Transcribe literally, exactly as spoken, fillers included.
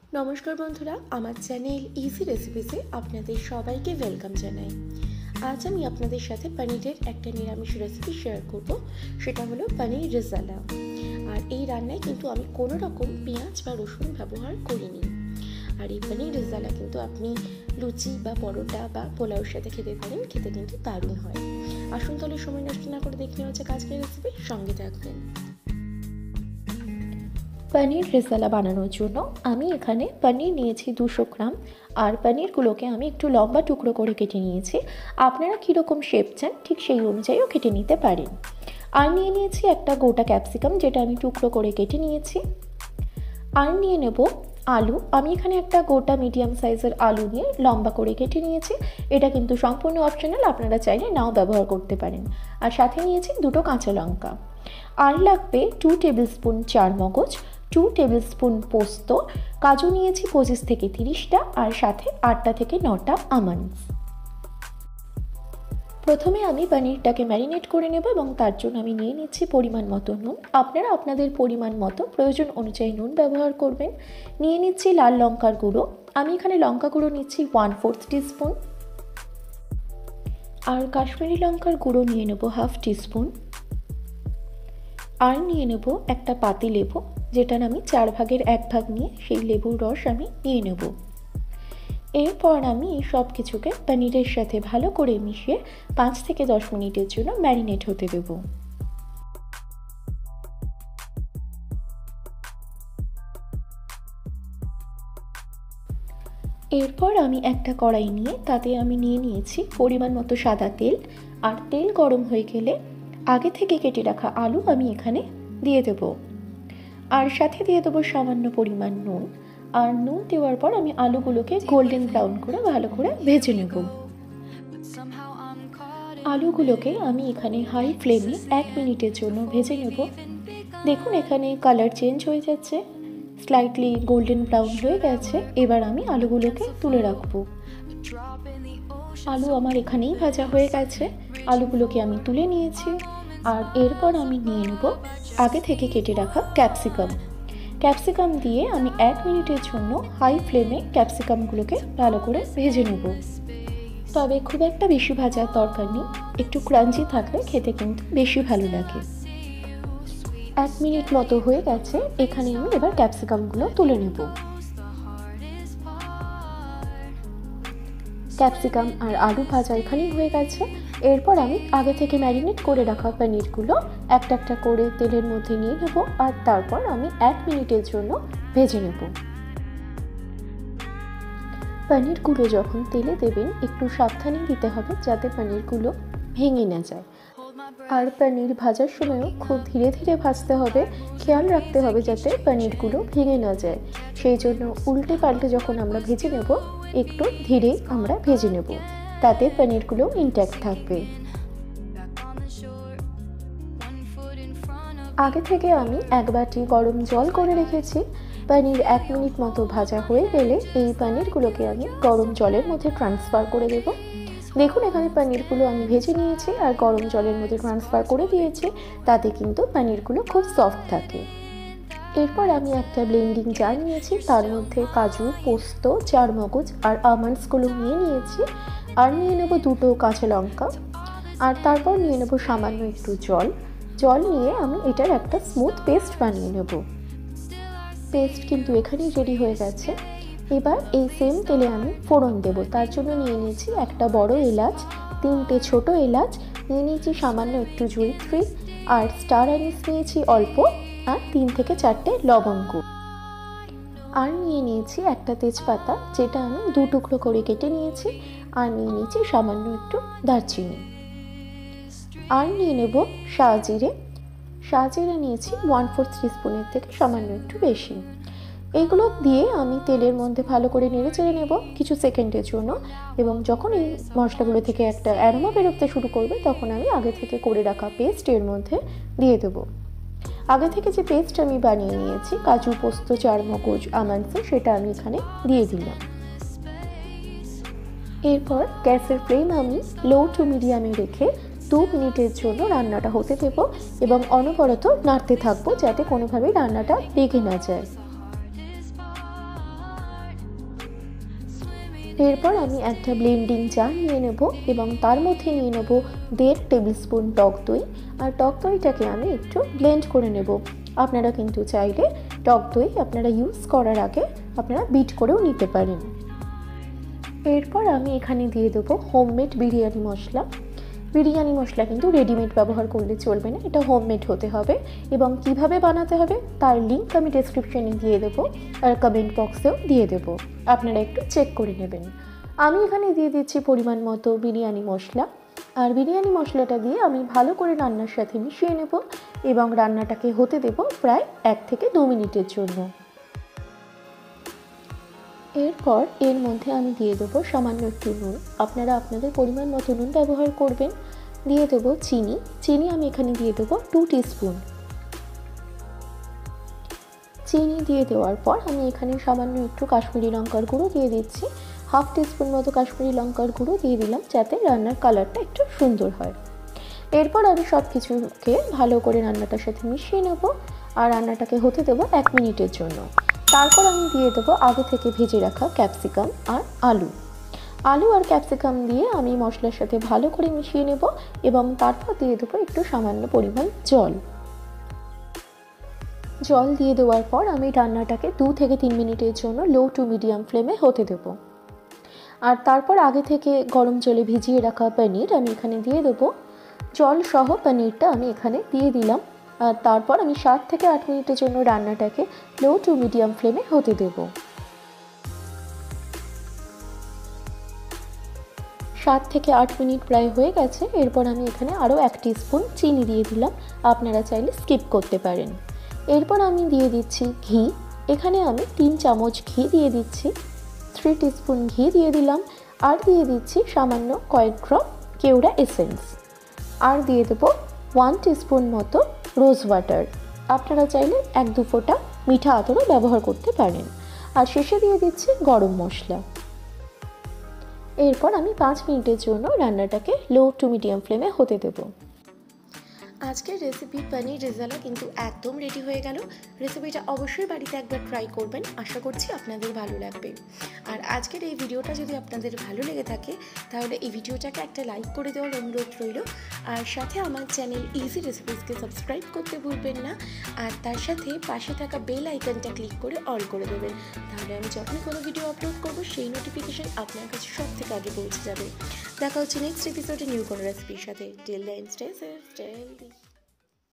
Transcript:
নমস্কার বন্ধুরা, আমার চ্যানেল ইজি রেসিপিসে আপনাদের সবাইকে ওয়েলকাম জানাই। আজ আমি আপনাদের সাথে পনিরের একটা নিরামিষ রেসিপি শেয়ার করব, সেটা হলো পনির রেজালা। আর এই রান্নায় কিন্তু আমি কোনো রকম পেঁয়াজ বা রসুন ব্যবহার করিনি। আর এই পনির রেজালা কিন্তু আপনি লুচি বা পরোটা বা পোলাওর সাথে খেতে পারেন, খেতে কিন্তু দারুণ হয়। আসুন তাহলে সময় নষ্ট না করে দেখে নেওয়া যাক আজকের রেসিপি, সঙ্গে থাকবেন। পনির রেজালা বানানোর জন্য আমি এখানে পনির নিয়েছি দুশো গ্রাম। আর পনিরগুলোকে আমি একটু লম্বা টুকরো করে কেটে নিয়েছি। আপনারা কীরকম শেপ চান ঠিক সেই অনুযায়ীও কেটে নিতে পারেন। আর নিয়ে নিয়েছি একটা গোটা ক্যাপসিকাম, যেটা আমি টুকরো করে কেটে নিয়েছি। আর নিয়ে নেব আলু। আমি এখানে একটা গোটা মিডিয়াম সাইজের আলু নিয়ে লম্বা করে কেটে নিয়েছি। এটা কিন্তু সম্পূর্ণ অপশনাল, আপনারা চাইলে নাও ব্যবহার করতে পারেন। আর সাথে নিয়েছি দুটো কাঁচা লঙ্কা। আর লাগবে টু টেবিল স্পুন চারমগজ, টু টেবিল স্পুন পোস্ত, কাজু নিয়েছি পঁচিশ থেকে তিরিশটা, আর সাথে আটটা থেকে নটা আমন্ডস। প্রথমে আমি পনিরটাকে ম্যারিনেট করে নেব এবং তার জন্য আমি নিয়ে নিচ্ছি পরিমাণ মতো নুন। আপনারা আপনাদের পরিমাণ মতো প্রয়োজন অনুযায়ী নুন ব্যবহার করবেন। নিয়ে নিচ্ছি লাল লঙ্কার গুঁড়ো। আমি এখানে লঙ্কা গুঁড়ো নিচ্ছি ওয়ান ফোর্থ টিস্পুন। আর কাশ্মীরি লঙ্কার গুঁড়ো নিয়ে নেব হাফ টিস্পুন। আর নিয়ে নেব একটা পাতি লেবু, যেটার আমি চার ভাগের এক ভাগ নিয়ে সেই লেবুর রস আমি নিয়ে নেব। এরপর আমি এই সব কিছুকে পনিরের সাথে ভালো করে মিশিয়ে পাঁচ থেকে দশ মিনিটের জন্য ম্যারিনেট হতে দেব। এরপর আমি একটা কড়াই নিয়ে তাতে আমি নিয়ে নিয়েছি পরিমাণ মতো সাদা তেল। আর তেল গরম হয়ে গেলে আগে থেকে কেটে রাখা আলু আমি এখানে দিয়ে দেব। আর সাথে দিয়ে দেবো সামান্য পরিমাণ নুন। আর নুন দেওয়ার পর আমি আলুগুলোকে গোল্ডেন ব্রাউন করে ভালো করে ভেজে নেব। আলুগুলোকে আমি এখানে হাই ফ্লেমে এক মিনিটের জন্য ভেজে নেব। দেখুন এখানে কালার চেঞ্জ হয়ে যাচ্ছে, স্লাইটলি গোল্ডেন ব্রাউন হয়ে গেছে। এবার আমি আলুগুলোকে তুলে রাখবো। আলু আমার এখানেই ভাজা হয়ে গেছে, আলুগুলোকে আমি তুলে নিয়েছি। আর এরপর আমি নিয়ে নেব আগে থেকে কেটে রাখা ক্যাপসিকাম। ক্যাপসিকাম দিয়ে আমি এক মিনিটের জন্য হাই ফ্লেমে ক্যাপসিকামগুলোকে ভালো করে ভেজে নেব। তবে খুব একটা বেশি ভাজার দরকার নেই, একটু ক্রাঞ্চি থাকলে খেতে কিন্তু বেশি ভালো লাগে। এক মিনিট মতো হয়ে গেছে, এখানে আমি এবার ক্যাপসিকামগুলো তুলে নেব। ক্যাপসিকাম আর আলু ভাজা এখানেই হয়ে গেছে। এরপর আমি আগে থেকে ম্যারিনেট করে রাখা পনিরগুলো একটা একটা করে তেলের মধ্যে নিয়ে নেব। আর তারপর আমি এক মিনিটের জন্য ভেজে নেব। পনিরগুলো যখন তেলে দেবেন একটু সাবধানে দিতে হবে, যাতে পনিরগুলো ভেঙে না যায়। আর পনির ভাজার সময়ও খুব ধীরে ধীরে ভাজতে হবে, খেয়াল রাখতে হবে যাতে পনিরগুলো ভেঙে না যায়। সেই জন্য উল্টে পাল্টে যখন আমরা ভেজে নেব একটু ধীরে আমরা ভেজে নেব, তাতে পনিরগুলো ইনট্যাক্ট থাকবে। আগে থেকে আমি এক বাটি গরম জল করে রেখেছি। পনির এক মিনিট মতো ভাজা হয়ে গেলে এই পনিরগুলোকে আমি গরম জলের মধ্যে ট্রান্সফার করে দেব। দেখুন এখানে পনিরগুলো আমি ভেজে নিয়েছি আর গরম জলের মধ্যে ট্রান্সফার করে দিয়েছি, তাতে কিন্তু পনিরগুলো খুব সফট থাকে। এরপর আমি একটা ব্লেন্ডিং জার নিয়েছি, তার মধ্যে কাজু, পোস্ত, চারমগজ আর আমন্ডসগুলো নিয়ে নিয়েছি। আর নিয়ে নেব দুটো কাঁচা লঙ্কা। আর তারপর নিয়ে নেব সামান্য একটু জল। জল নিয়ে আমি এটার একটা স্মুথ পেস্ট বানিয়ে নেব। পেস্ট কিন্তু এখানেই রেডি হয়ে গেছে। এবার এই সেম তেলে আমি ফোড়ন দেব। তার জন্য নিয়ে নিয়েছি একটা বড় এলাচ, তিনটে ছোট এলাচ, নিয়ে নিয়েছি সামান্য একটু জয়িত্রী, আর স্টার অ্যানিস নিয়েছি অল্প, আর তিন থেকে চারটে লবঙ্গ। আর নিয়ে নিয়েছি একটা তেজপাতা, যেটা আমি দু টুকরো করে কেটে নিয়েছি। আর নিয়ে নিয়েছি সামান্য একটু দারচিনি। আর নিয়ে নেব শাহজিরে। শাহজিরে নিয়েছি ওয়ান ফোর্থ টিস্পুনের থেকে সামান্য একটু বেশি। এগুলো দিয়ে আমি তেলের মধ্যে ভালো করে নেড়ে চেড়ে নেব কিছু সেকেন্ডের জন্য। এবং যখন এই মশলাগুলো থেকে একটা অ্যারোমা বেরোতে শুরু করবে, তখন আমি আগে থেকে করে রাখা পেস্ট এর মধ্যে দিয়ে দেবো। আগে থেকে যে পেস্ট আমি বানিয়ে নিয়েছি কাজু, পোস্ত, চারমগজ, আমন্ডস, সেটা আমি এখানে দিয়ে দিলাম। এরপর গ্যাসের ফ্লেম আমি লো টু মিডিয়ামে রেখে দু মিনিটের জন্য রান্নাটা হতে দেব এবং অনবরত নাড়তে থাকবো, যাতে কোনোভাবেই রান্নাটা লেগে না যায়। এরপর আমি একটা ব্লেন্ডিং জার নিয়ে নেব এবং তার মধ্যে নিয়ে নেব দেড় টেবিল স্পুন টক দই। আর টক দইটাকে আমি একটু ব্লেন্ড করে নেব। আপনারা কিন্তু চাইলে টক দই আপনারা ইউজ করার আগে আপনারা বিট করেও নিতে পারেন। এরপর আমি এখানে দিয়ে দেবো হোমমেড বিরিয়ানি মশলা। বিরিয়ানি মশলা কিন্তু রেডিমেড ব্যবহার করলে চলবে না, এটা হোমমেড হতে হবে। এবং কিভাবে বানাতে হবে তার লিঙ্ক আমি ডেসক্রিপশনে দিয়ে দেবো আর কমেন্ট বক্সেও দিয়ে দেবো, আপনারা একটু চেক করে নেবেন। আমি এখানে দিয়ে দিচ্ছি পরিমাণ মতো বিরিয়ানি মশলা। আর বিরিয়ানি মশলাটা দিয়ে আমি ভালো করে রান্নার সাথে মিশিয়ে নেব এবং রান্নাটাকে হতে দেব প্রায় এক থেকে দু মিনিটের জন্য। এরপর এর মধ্যে আমি দিয়ে দেবো সামান্য একটু নুন, আপনারা আপনাদের পরিমাণ মতো নুন ব্যবহার করবেন। দিয়ে দেবো চিনি, চিনি আমি এখানে দিয়ে দেবো টু টিস্পুন। চিনি দিয়ে দেওয়ার পর আমি এখানে সামান্য একটু কাশ্মীরি লঙ্কার গুঁড়ো দিয়ে দিচ্ছি, হাফ টিস্পুন মতো কাশ্মীরি লঙ্কার গুঁড়ো দিয়ে দিলাম যাতে রান্নার কালারটা একটু সুন্দর হয়। এরপর আমি সব কিছুকে ভালো করে রান্নাটার সাথে মিশিয়ে নেব আর রান্নাটাকে হতে দেবো এক মিনিটের জন্য। তারপর আমি দিয়ে দেবো আগে থেকে ভেজে রাখা ক্যাপসিকাম আর আলু। আলু আর ক্যাপসিকাম দিয়ে আমি মশলার সাথে ভালো করে মিশিয়ে নেব এবং তারপর দিয়ে দেবো একটু সামান্য পরিমাণ জল। জল দিয়ে দেওয়ার পর আমি রান্নাটাকে দু থেকে তিন মিনিটের জন্য লো টু মিডিয়াম ফ্লেমে হতে দেব। আর তারপর আগে থেকে গরম জলে ভিজিয়ে রাখা পনির আমি এখানে দিয়ে দেবো। জল সহ পনিরটা আমি এখানে দিয়ে দিলাম আর তারপর আমি সাত থেকে আট মিনিটের জন্য রান্নাটাকে লো টু মিডিয়াম ফ্লেমে হতে দেব। সাত থেকে আট মিনিট প্রায় হয়ে গেছে। এরপর আমি এখানে আরও এক টিস্পুন চিনি দিয়ে দিলাম, আপনারা চাইলে স্কিপ করতে পারেন। এরপর আমি দিয়ে দিচ্ছি ঘি, এখানে আমি তিন চামচ ঘি দিয়ে দিচ্ছি, থ্রি টিস্পুন ঘি দিয়ে দিলাম। আর দিয়ে দিচ্ছি সামান্য কয়েক ড্রপ কেওড়া এসেন্স। আর দিয়ে দেবো ওয়ান টিস্পুন মতো রোজ ওয়াটার, আপনারা চাইলে এক দু ফোঁটা মিঠা আতরও ব্যবহার করতে পারেন। আর শেষে দিয়ে দিচ্ছি গরম মশলা। এরপর আমি পাঁচ মিনিটের জন্য রান্নাটাকে লো টু মিডিয়াম ফ্লেমে হতে দেবো। আজকের রেসিপি পনির রেজালা কিন্তু একদম রেডি হয়ে গেল। রেসিপিটা অবশ্যই বাড়িতে একবার ট্রাই করবেন, আশা করছি আপনাদের ভালো লাগবে। আর আজকের এই ভিডিওটা যদি আপনাদের ভালো লেগে থাকে তাহলে এই ভিডিওটাকে একটা লাইক করে দেওয়ার অনুরোধ রইল। আর সাথে আমার চ্যানেল ইজি রেসিপিসকে সাবস্ক্রাইব করতে ভুলবেন না। আর তার সাথে পাশে থাকা বেল আইকনটা ক্লিক করে অল করে দেবেন, তাহলে আমি যখন কোনো ভিডিও আপলোড করবো সেই নোটিফিকেশন আপনার কাছে সব থেকে আগে পৌঁছে যাবে। দেখা হচ্ছে নেক্সট এপিসোডে নিউ কোনো রেসিপির সাথে। Till then stay safe, stay healthy.